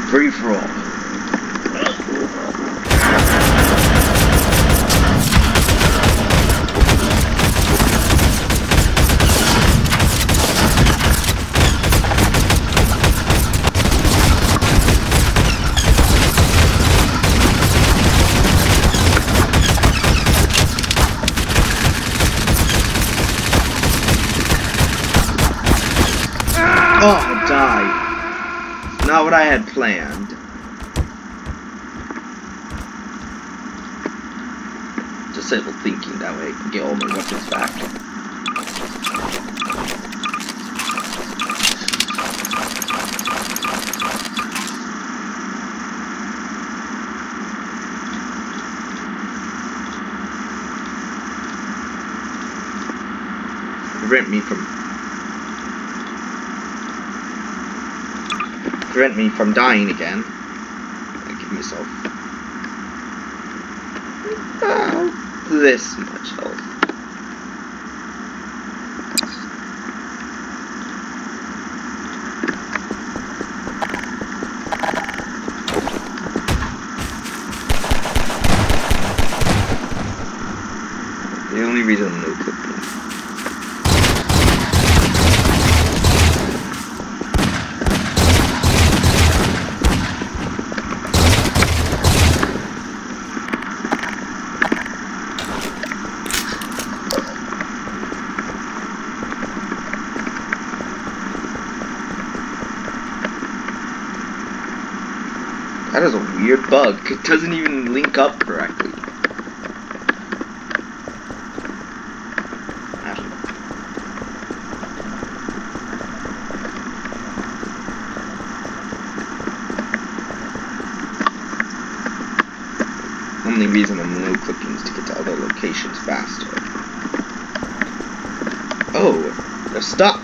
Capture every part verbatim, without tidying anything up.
Free for all. Oh, die. Not what I had planned. Disable thinking, that way I can get all my weapons back. Prevent me from prevent me from dying again. I give myself uh, this much health. The only reason I'm no cooking. That is a weird bug. It doesn't even link up correctly. The only reason I'm no clicking is to get to other locations faster. Oh, they're stuck.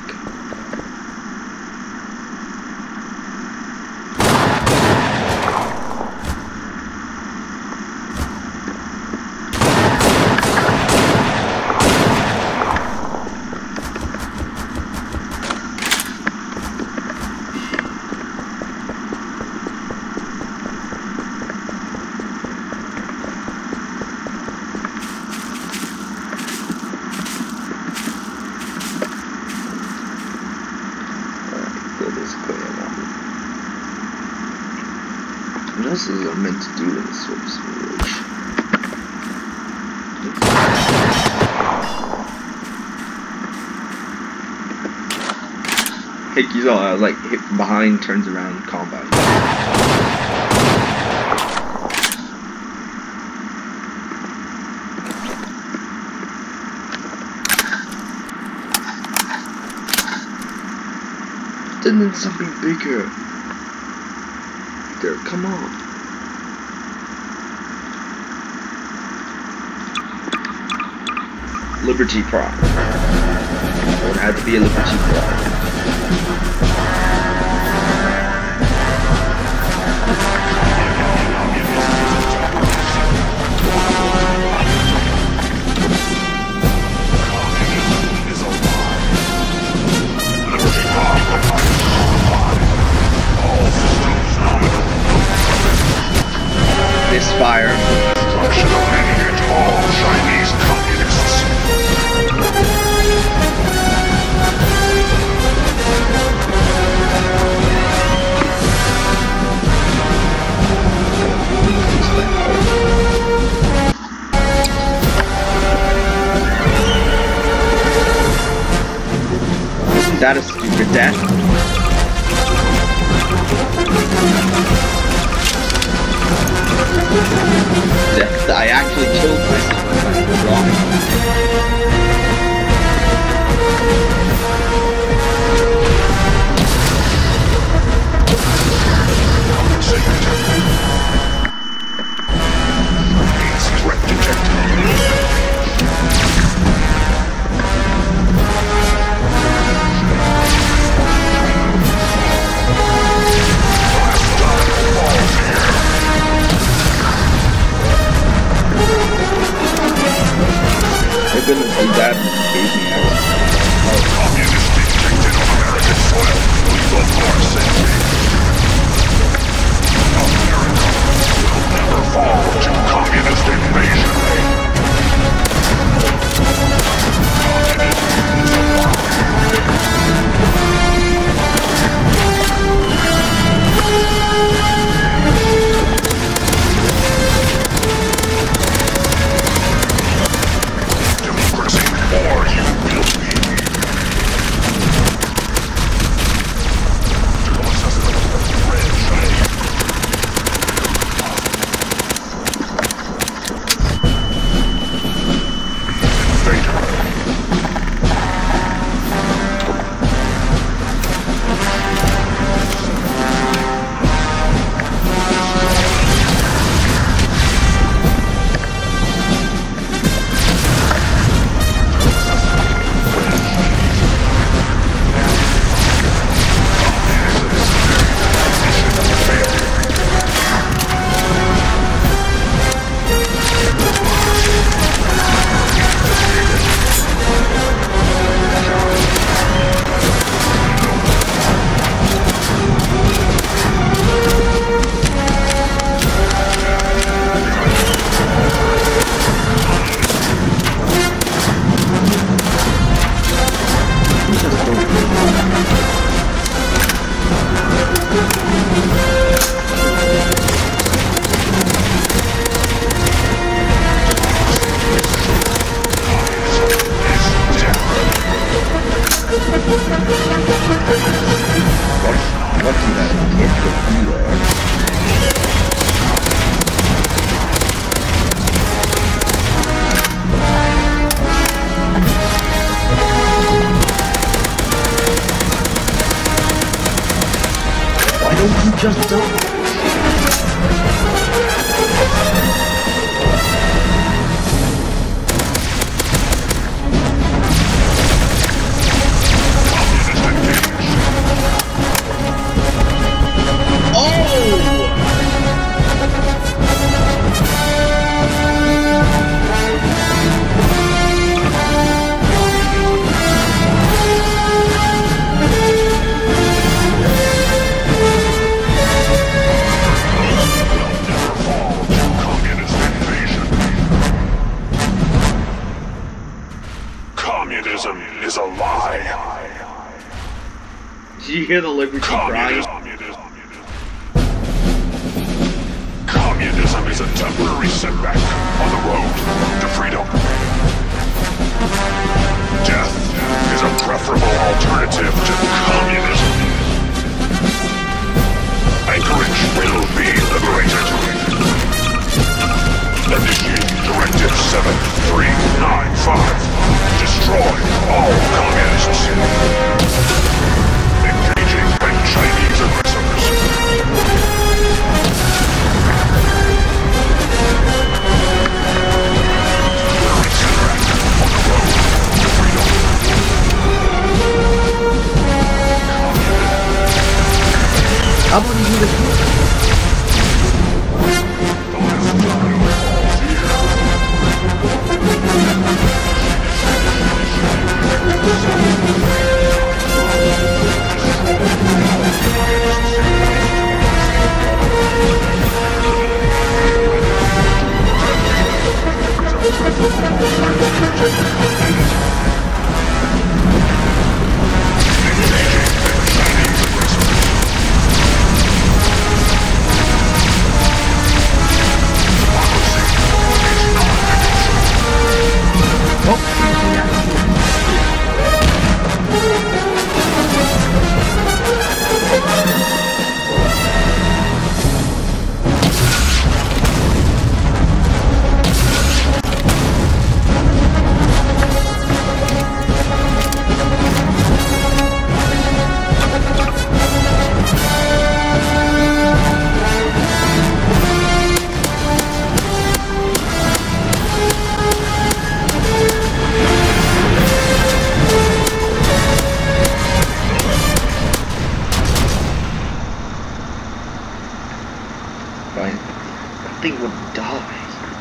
What else is I meant to do in this sort of simulation? Hey, you saw I was like hit from behind, turns around, combat. Then something bigger. There, come on. Liberty Prop. I would have to be a Liberty Prop. Misfire. Destruction of any and all Chinese communists. Isn't that a stupid death? Death. I actually killed myself. I was wrong. Threat detected. My goodness, I No, you just don't. Communism is a lie. Did you hear the Liberty crying? Communism is a temporary setback on the road to freedom. Death is a preferable alternative to communism. Anchorage will be liberated. Initiate Directive seven three nine five. Destroy all communists. Engaging with Chinese aggressors. How about you do this? Thing would die.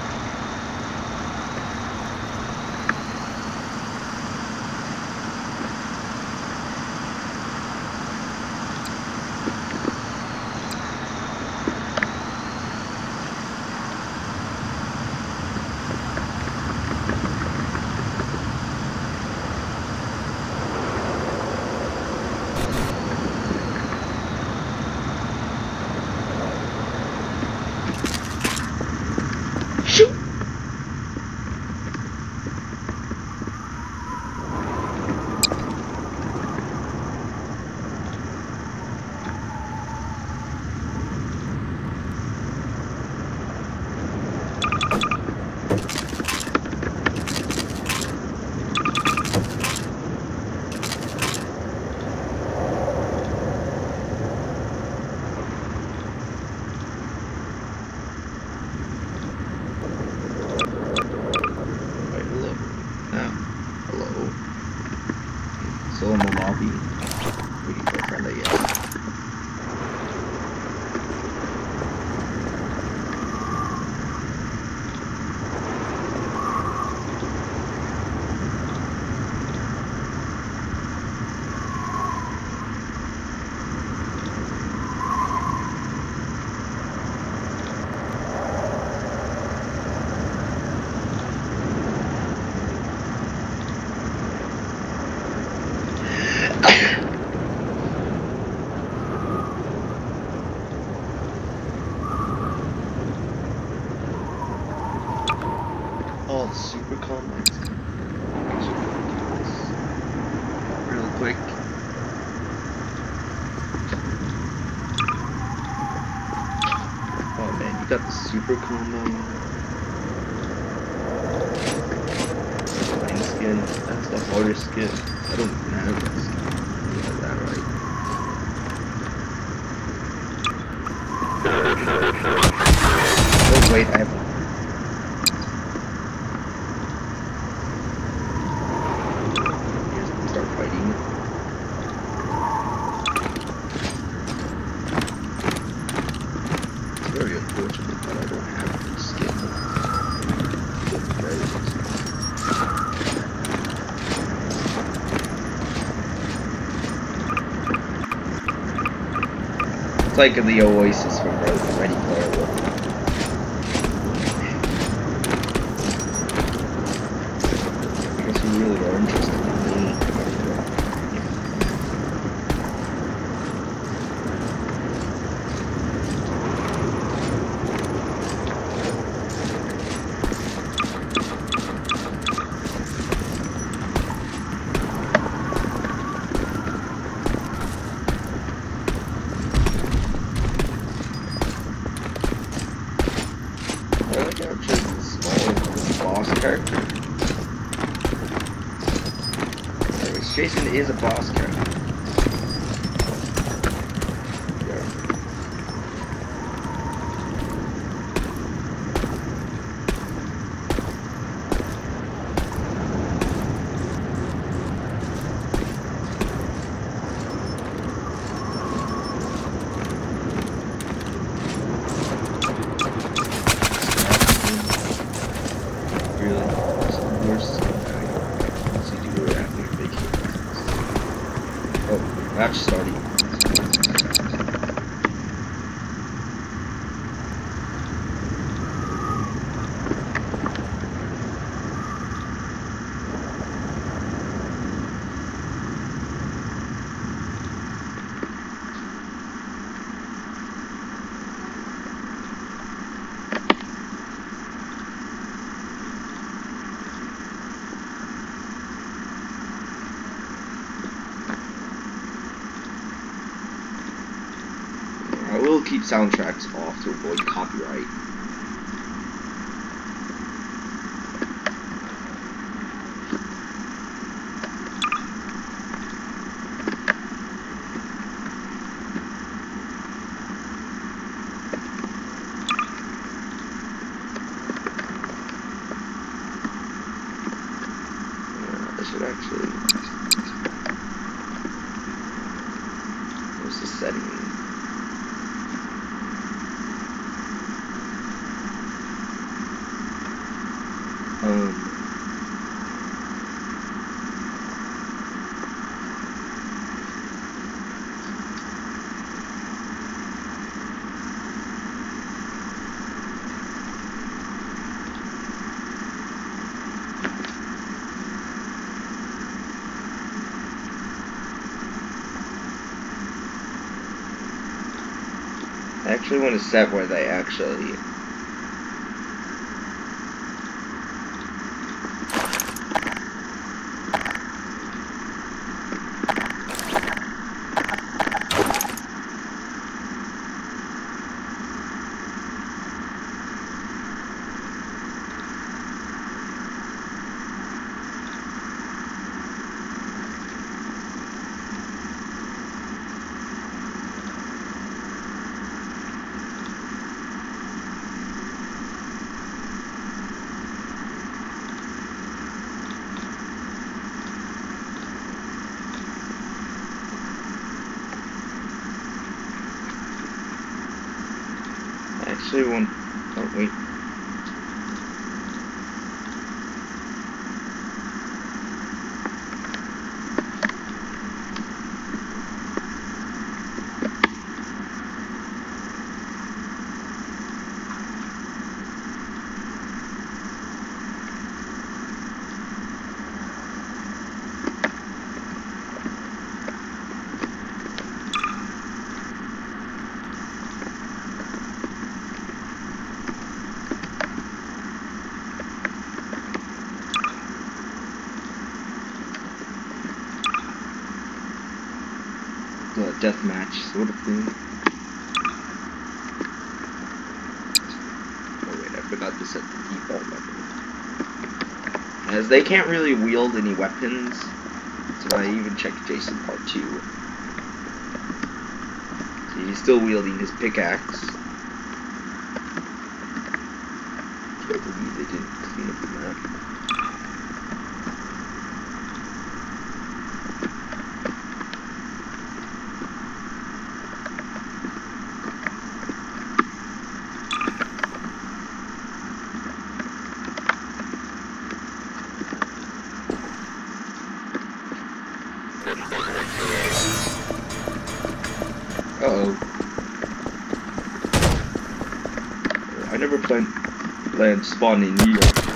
Still in the lobby. We can go friend it yet. Oh, the super comments. Real quick. Oh man, you got the super combo. Flying skin. That's the hardest skin. I don't even have that skin. You have that right. wait, I have. Start fighting. It's very unfortunate that I don't have the skin. It's like the Oasis from Ready Player One. I guess you really are interested in me. I like how Jason's smaller than the boss character. Anyways, Jason is a boss character. Yeah. Match starting. I will keep soundtracks off to avoid copyright. Yeah, I should actually. Where's the setting? Um, I actually want a set where they actually. Actually, one. Oh wait. The deathmatch sort of thing. Oh wait, I forgot to set the default weapon. As they can't really wield any weapons, so I even checked Jason Part two. See, he's still wielding his pickaxe. Uh-oh. I never planned planned spawning here.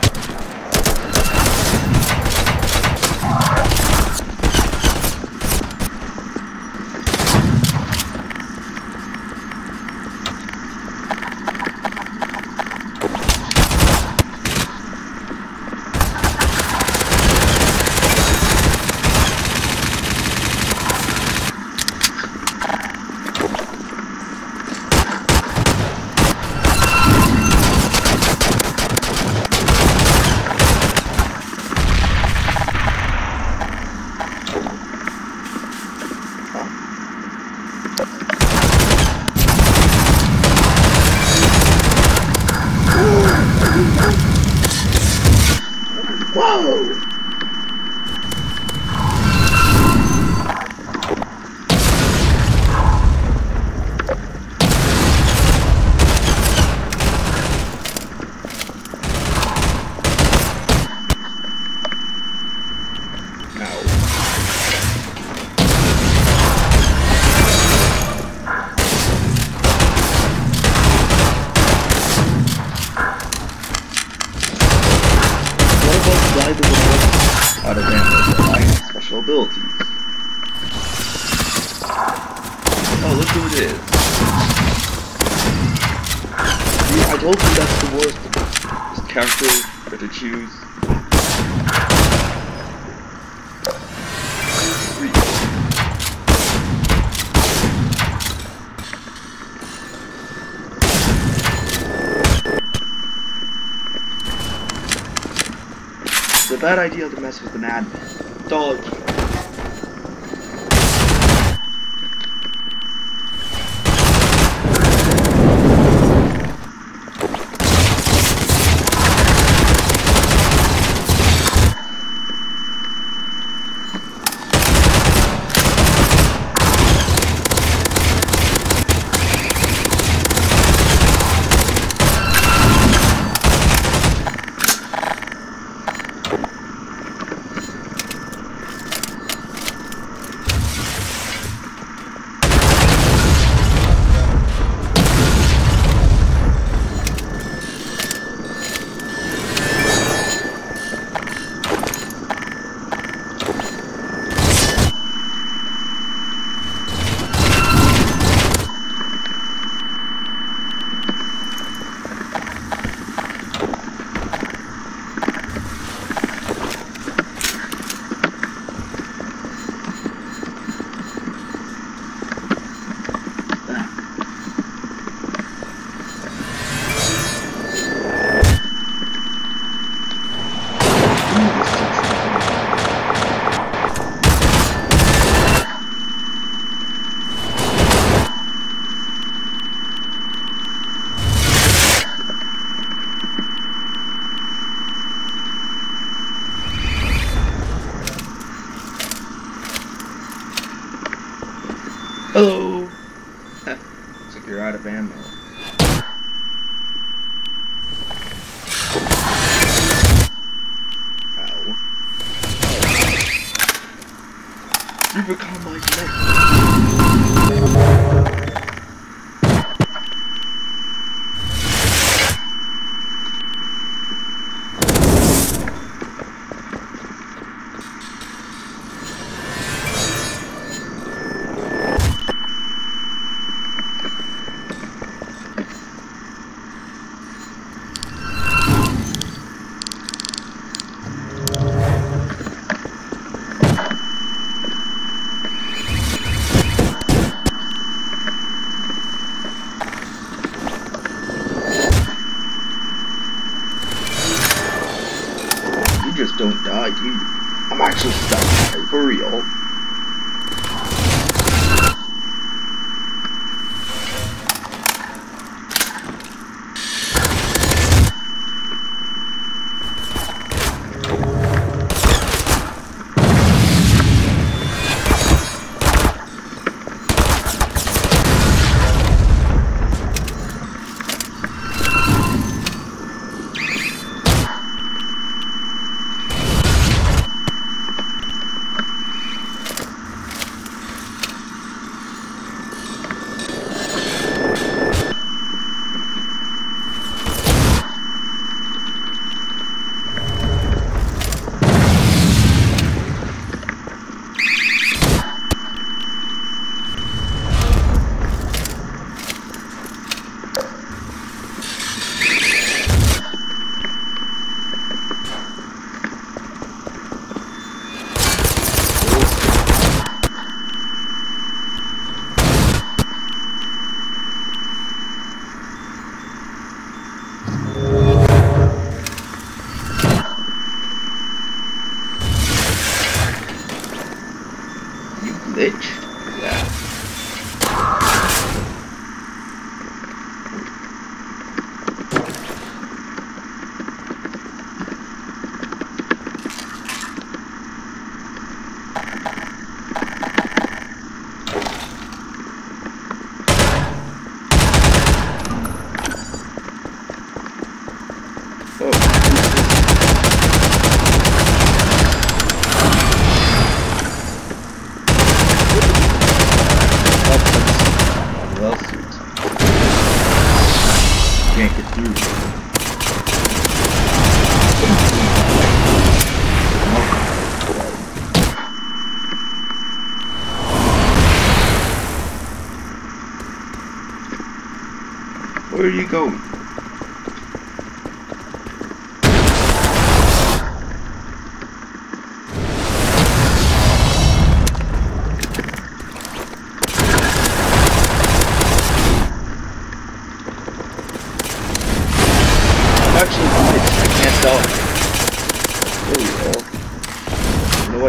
Whoa! Out of ammo, I have special abilities. Oh, look who it is. See, I told you that's the worst character to choose. It's a bad idea to mess with an admin. Dog. Hello! Looks like you're out of ammo. Ow. You become my neck. Just don't die, do you? I'm actually stuck, for real. Where are you going? I'm actually glitched. I can't dodge. There we go. You know what?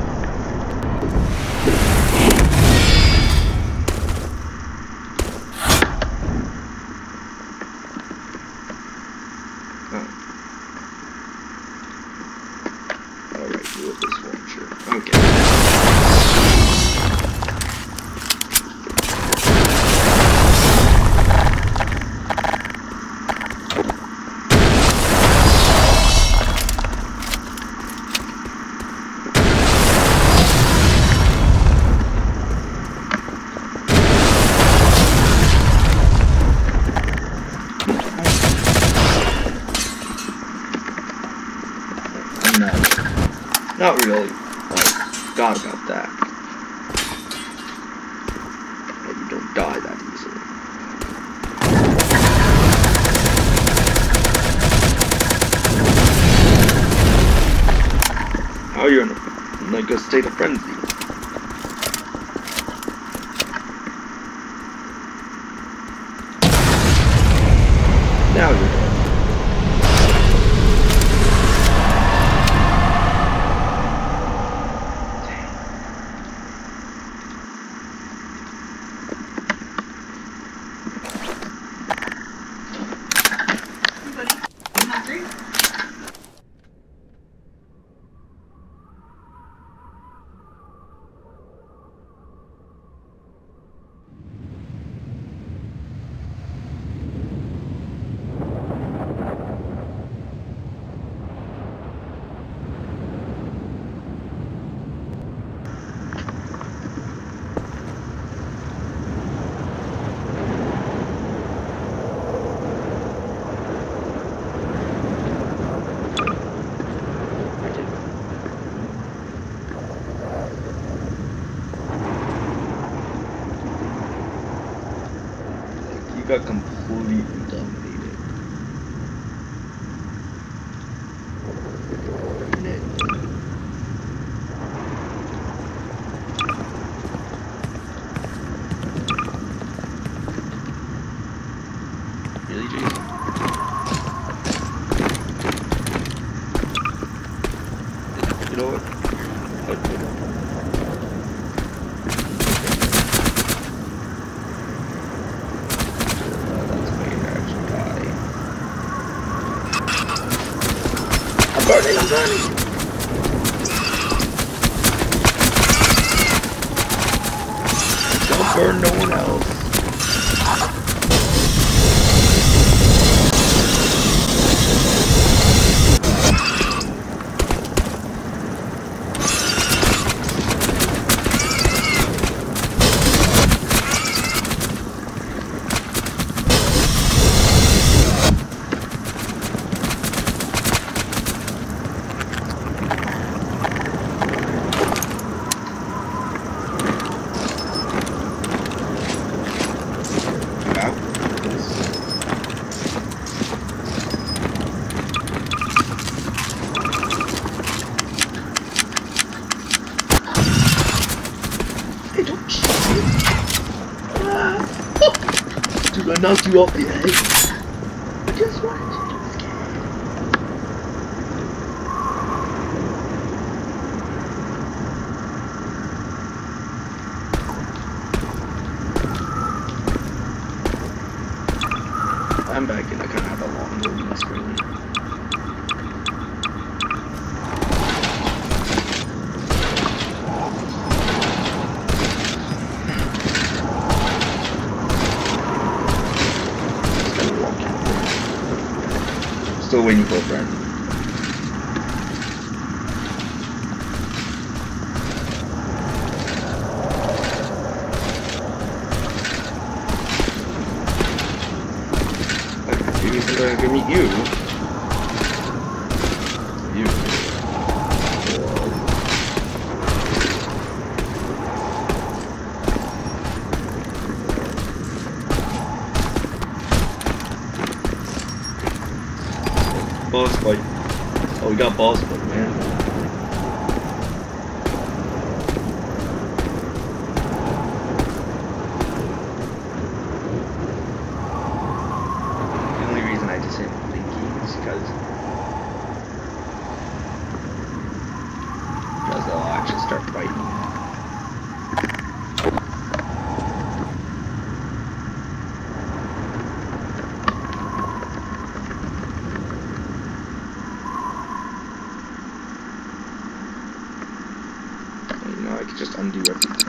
Not really. Like, forgot about that. And you don't die that easily. How are you in, a, in like a state of frenzy? Now you're dead. Got completely dominated. Really, Jason? You know what? Burning, I'm burning! Don't burn no one else. Dude, I knocked you off the edge. I just wanted you to escape. I'm back and I kind of have a long loading screen. Still waiting for a friend. What are you even to go meet you. You. Boss fight. Oh, we got boss fight, man. The only reason I disabled Blinky is because because they'll actually start fighting. I could just undo everything.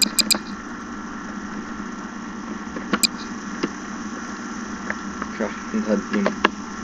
Crafting H U D theme.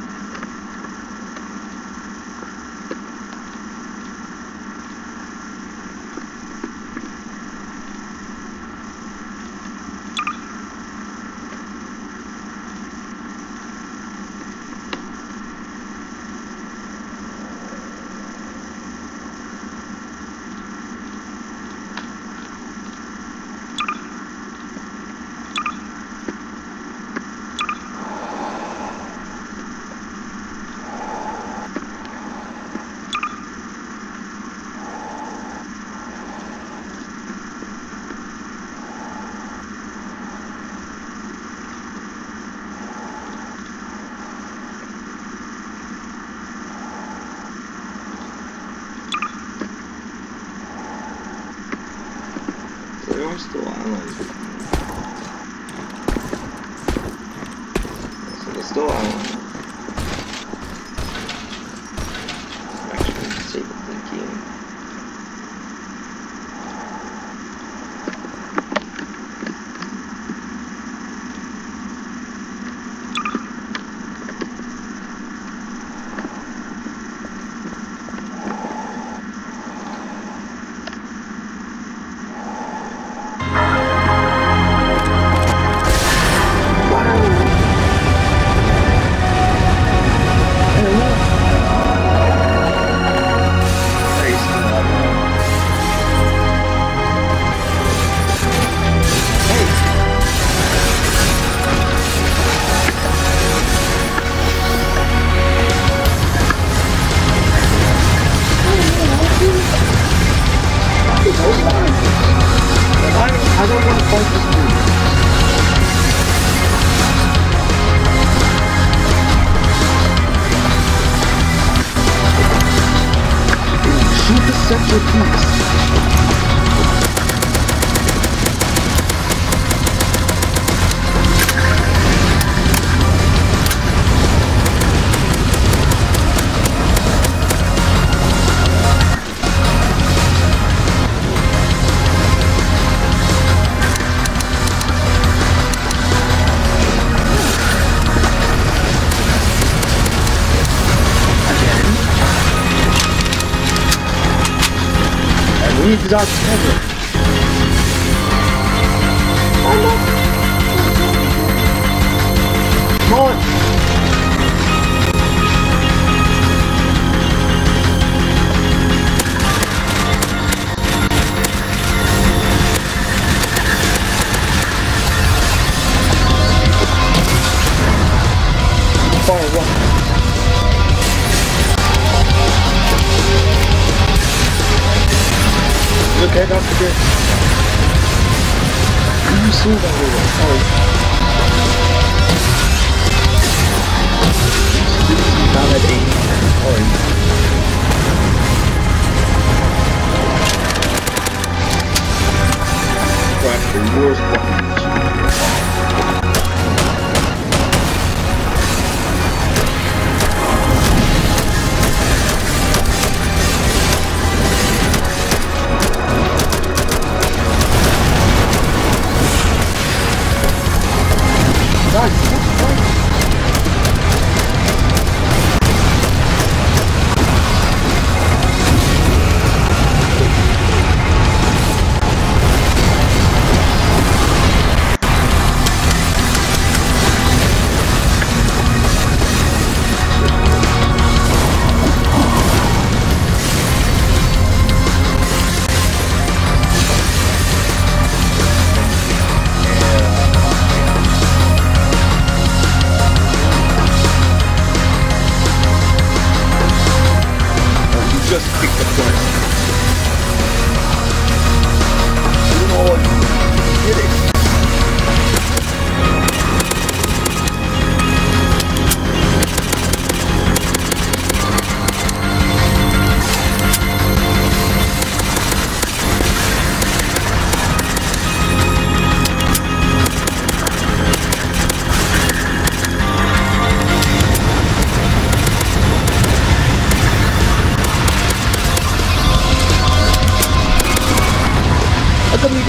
There are still islands. So there's still islands. Actually, disable Blinky. I don't want to fight this dude. Shoot the centerpiece. We need to dodge cover. Come on. Fire one. Okay, don't forget. You see that we were sorry. Now at eight. Sorry. Crash the worst one.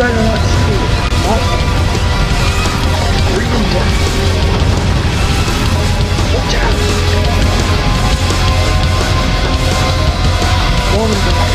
guys are not stupid. Not freaking dead. Watch out! One of them.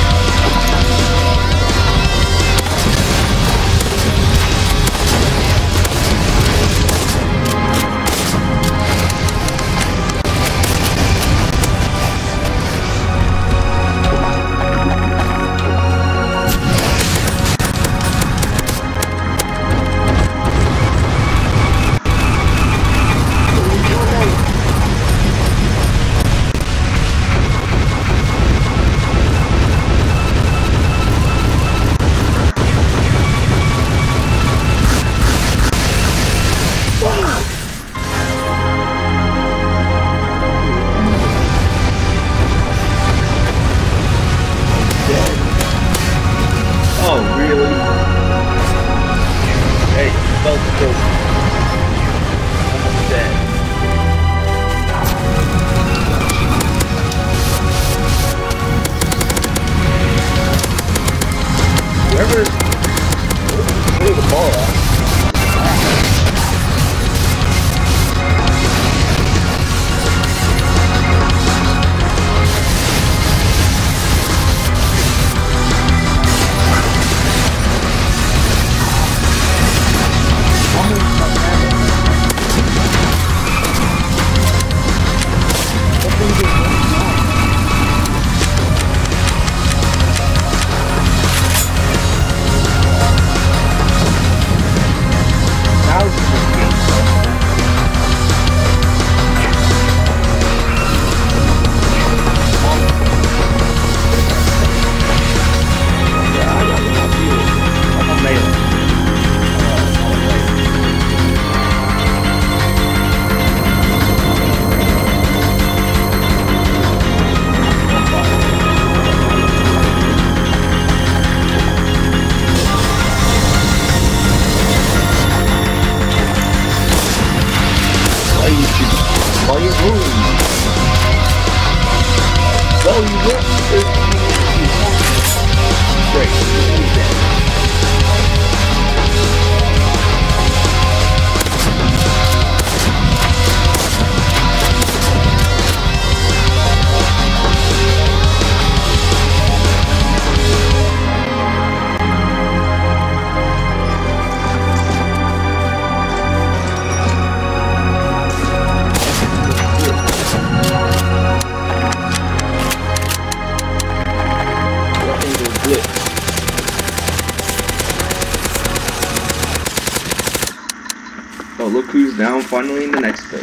Oh, look who's down finally in the next phase.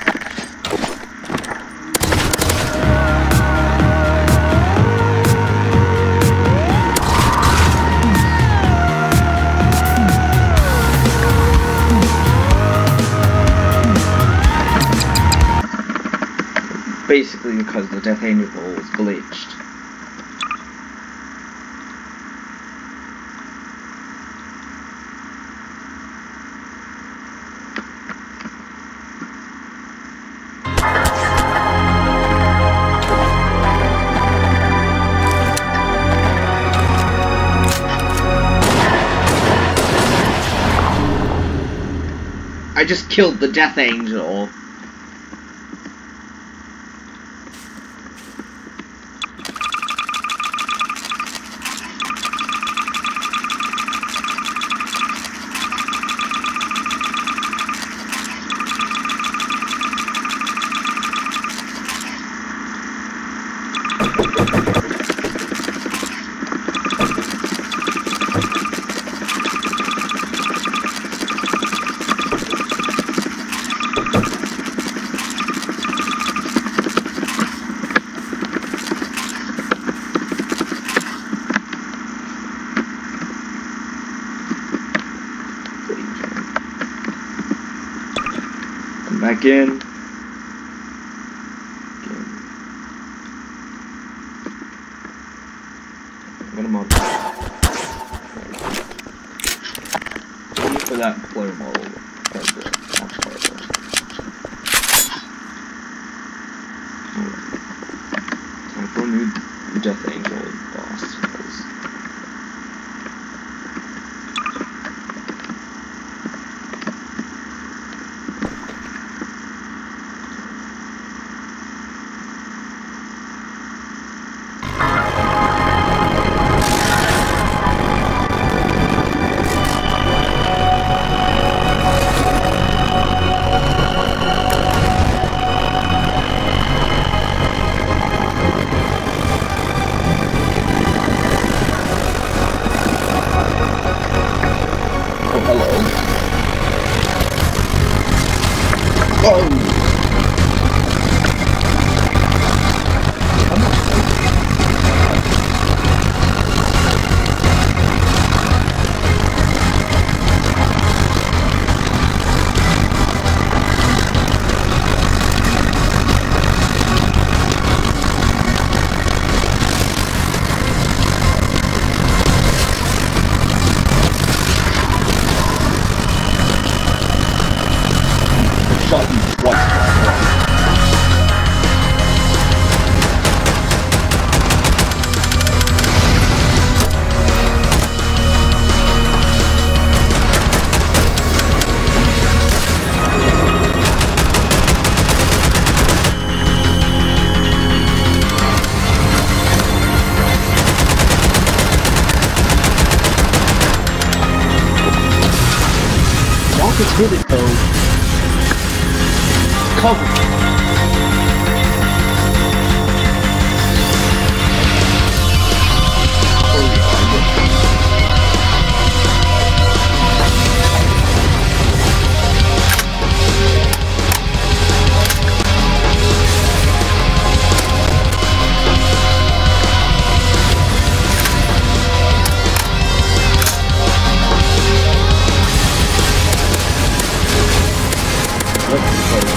Basically because the Death Angel is glitched. I just killed the Death Angel. Back in. Again. I'm gonna mod. Wait for that player model. Time for a new Death Angel boss. Oh! Come on. Button twice. Rockets hit it though. Cover. Let's